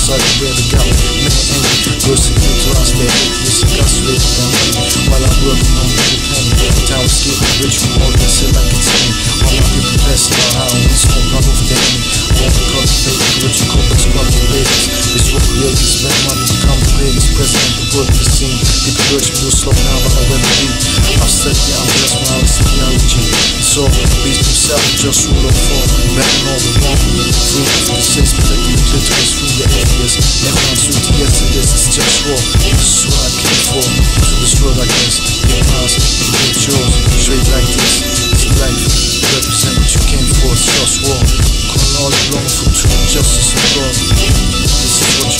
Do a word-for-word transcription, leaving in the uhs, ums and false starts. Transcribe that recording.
outside the way the got me. Girls to get to us, they this incarcerated them. While I'm working on the pen, time to skip the rich from all this shit like it's me. All my people best know how we smoke out of the enemy. I want to cultivate the rich and coke, it's called the ladies. It's what creators spend money to become the greatest president the world has seen. People urge me to slow down, but I rather be. I've said, yeah, I'm blessed when I was theology. It's all beast himself, just rule of form. Back in all the wrong. Free for the six, protecting the clitoris from the atheist. Everyone's with the yes and this is just war. This is what I came for. To this world, I guess. Get mine, you get yours. Straight like this. It's life. Represent what you came for. It's just war. Calling all along for truth, justice, and God. This is what you